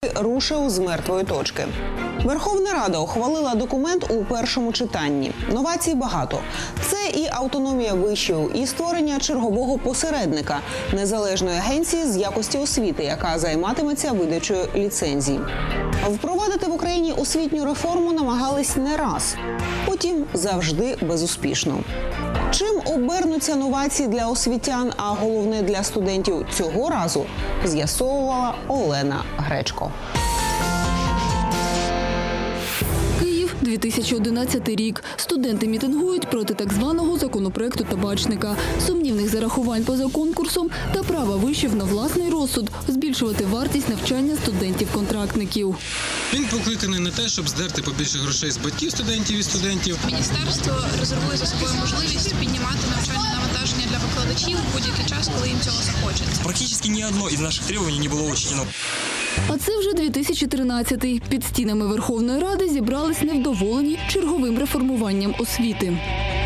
Рушив з мертвої точки. Верховна Рада ухвалила документ у першому читанні. Новацій багато. Це і автономія вишів, і створення чергового посередника – незалежної агенції з якості освіти, яка займатиметься видачею ліцензій. Впровадити в Україні освітню реформу намагались не раз. Утім, завжди безуспішно. Чим обернуться новації для освітян, а головне для студентів цього разу, з'ясовувала Олена Гречко. 2011 рік. Студенти мітингують проти так званого законопроекту Табачника, сумнівних зарахувань поза конкурсом та права вишів на власний розсуд збільшувати вартість навчання студентів-контрактників. Він покликаний на те, щоб здерти побільше грошей з батьків студентів і студентів. Міністерство резервує за собою можливість піднімати навчальне навантаження для викладачів у будь-який час, коли їм цього захочеться. Практично ні одно із наших требувань не було учтено. А це вже 2013-й. Під стінами Верховної Ради зібрались невдоволені черговим реформуванням освіти.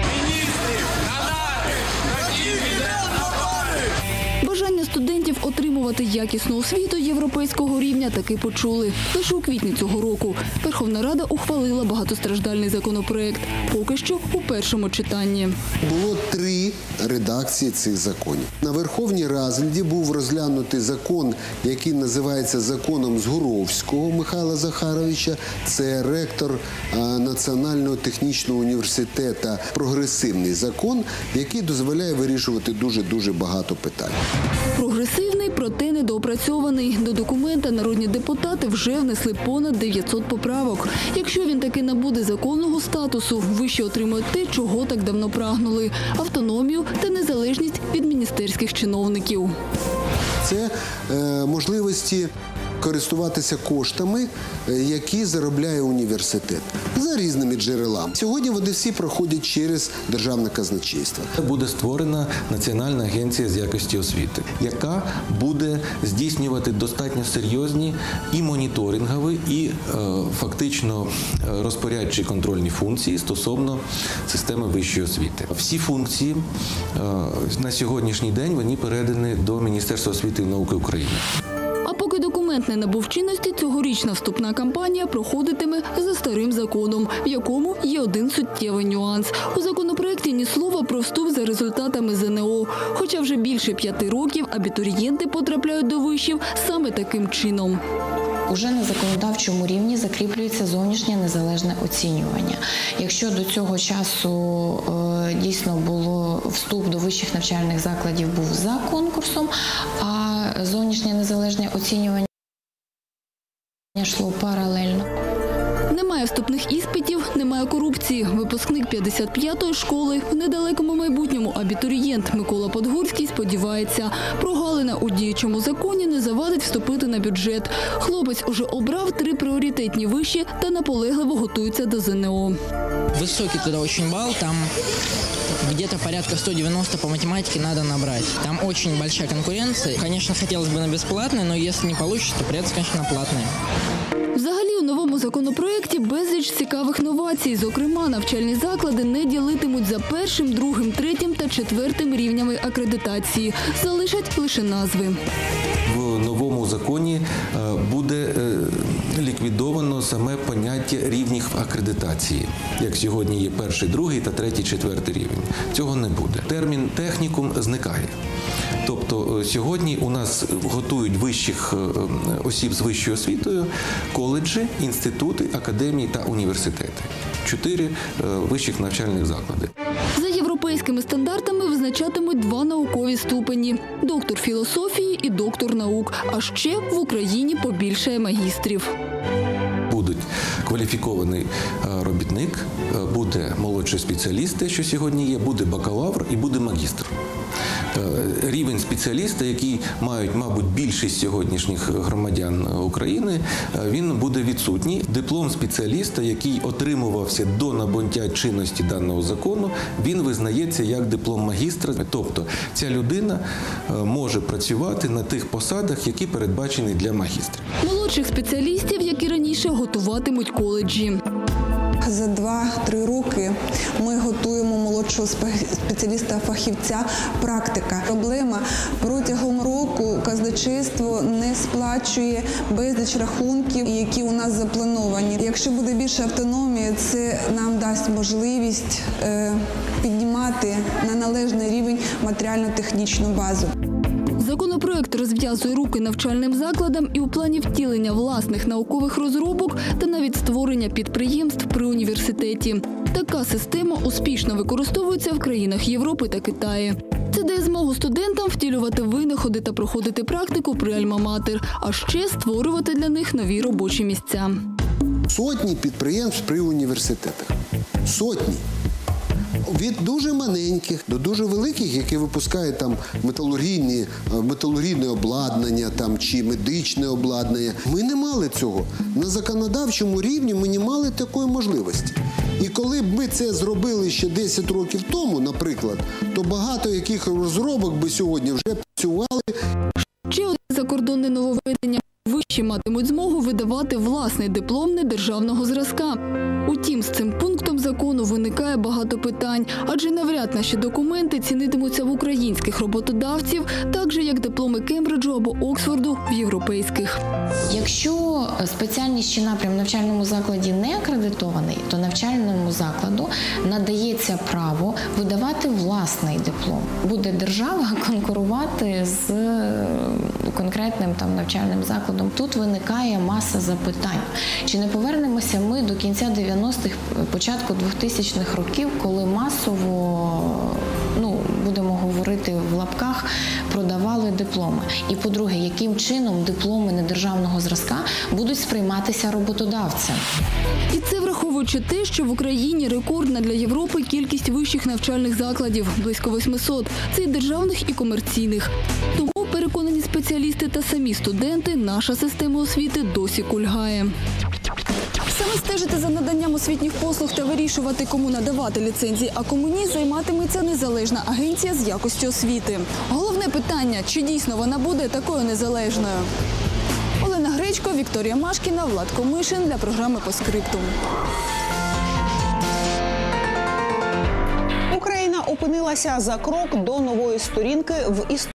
Бажання студентів отримувати якісну освіту європейського рівня таки почули. Лише у квітні цього року Верховна Рада ухвалила багатостраждальний законопроект. Поки що у першому читанні. Було 3 редакції цих законів. На Верховній Раді був розглянутий закон, який називається законом Згуровського Михайла Захаровича. Це ректор Національного технічного університету. Прогресивний закон, який дозволяє вирішувати дуже багато питань. Прогресивний, проте недоопрацьований. До документа народні депутати вже внесли понад 900 поправок. Якщо він таки набуде законного статусу, виші отримують те, чого так давно прагнули – автономію та незалежність від міністерських чиновників. Це можливості користуватися коштами, які заробляє університет, за різними джерелами. Сьогодні вони всі проходять через державне казначейство. Буде створена Національна агенція з якості освіти, яка буде здійснювати достатньо серйозні і моніторингові, і фактично розпорядчі контрольні функції стосовно системи вищої освіти. Всі функції на сьогоднішній день вони передані до Міністерства освіти і науки України. А поки документ не набув чинності, цьогорічна вступна кампанія проходитиме за старим законом, в якому є один суттєвий нюанс. У законопроекті ні слова про вступ за результатами ЗНО. Хоча вже більше 5 років абітурієнти потрапляють до вишів саме таким чином. Уже на законодавчому рівні закріплюється зовнішнє незалежне оцінювання. Якщо до цього часу дійсно було вступ до вищих навчальних закладів був за конкурсом, а зовнішнє незалежне оцінювання йшло паралельно. Немає вступних іспитів, немає корупції. Випускник 55-ї школи, в недалекому майбутньому абітурієнт Микола Подгурський сподівається, прогалина у діючому законі не завадить вступити на бюджет. Хлопець уже обрав 3 пріоритетні виші та наполегливо готується до ЗНО. Высокий туда очень балл, там где-то порядка 190 по математике надо набрать. Там очень большая конкуренция. Конечно, хотелось бы на бесплатное, но если не получится, то придется, конечно, на платное. Взагалі, у новому законопроекті безліч цікавих новацій. Зокрема, навчальні заклади не ділитимуть за 1, 2, 3 та 4 рівнями акредитації. Залишать лише назви. В новому законі буде ліквідовано саме поняття рівнів акредитації. Як сьогодні є 1, 2 та 3, 4 рівень. Цього не буде. Термін технікум зникає. Тобто сьогодні у нас готують вищих осіб з вищою освітою коледжі, інститути, академії та університети. 4 вищих навчальних заклади. За європейськими стандартами визначатимуть 2 наукові ступені – доктор філософії і доктор наук. А ще в Україні побільшає магістрів. Будуть кваліфікований робітник, буде молодший спеціаліст, те, що сьогодні є, буде бакалавр і буде магістр. Рівень спеціаліста, який мають, мабуть, більшість сьогоднішніх громадян України, він буде відсутній. Диплом спеціаліста, який отримувався до набуття чинності даного закону, він визнається як диплом магістра. Тобто ця людина може працювати на тих посадах, які передбачені для магістрів. Молодших спеціалістів, як і раніше, готуватимуть коледжі. За 2-3 роки ми готуємо молодшого спеціаліста-фахівця практика. Проблема – протягом року казначейство не сплачує безліч рахунків, які у нас заплановані. Якщо буде більше автономії, це нам дасть можливість піднімати на належний рівень матеріально-технічну базу. Законопроект розв'язує руки навчальним закладам і у плані втілення власних наукових розробок та навіть створення підприємств при університеті. Така система успішно використовується в країнах Європи та Китаї. Це дає змогу студентам втілювати винаходи та проходити практику при альма-матер, а ще створювати для них нові робочі місця. Сотні підприємств при університетах. Сотні. Від дуже маленьких до дуже великих, які випускають там металургійне обладнання там, чи медичне обладнання. Ми не мали цього. На законодавчому рівні ми не мали такої можливості. І коли б ми це зробили ще 10 років тому, наприклад, то багато яких розробок би сьогодні вже працювали. Ще одне закордонне нововведення. Виші матимуть змогу видавати власний диплом недержавного зразка. Утім, з цим пунктом закону виникає багато питань, адже навряд наші документи цінитимуться в українських роботодавців, так же, як дипломи Кембриджу або Оксфорду в європейських. Якщо спеціальність чи напрям в навчальному закладі не акредитований, то навчальному закладу надається право видавати власний диплом. Буде держава конкурувати з конкретним там навчальним закладом. Тут виникає маса запитань. Чи не повернемося ми до кінця 90-х, початку 2000-х років, коли масово, будемо говорити в лапках, продавали дипломи? І, по-друге, яким чином дипломи недержавного зразка будуть сприйматися роботодавцем? І це враховуючи те, що в Україні рекордна для Європи кількість вищих навчальних закладів – близько 800. Це і державних, і комерційних. Тому, переконані спеціалісти та самі студенти, наша система освіти досі кульгає. Саме стежити за наданням освітніх послуг та вирішувати, кому надавати ліцензії, а кому ні, займатиметься незалежна агенція з якості освіти. Головне питання – чи дійсно вона буде такою незалежною? Олена Гречко, Вікторія Машкіна, Влад Комишин для програми «По скриптум». Україна опинилася за крок до нової сторінки в історії.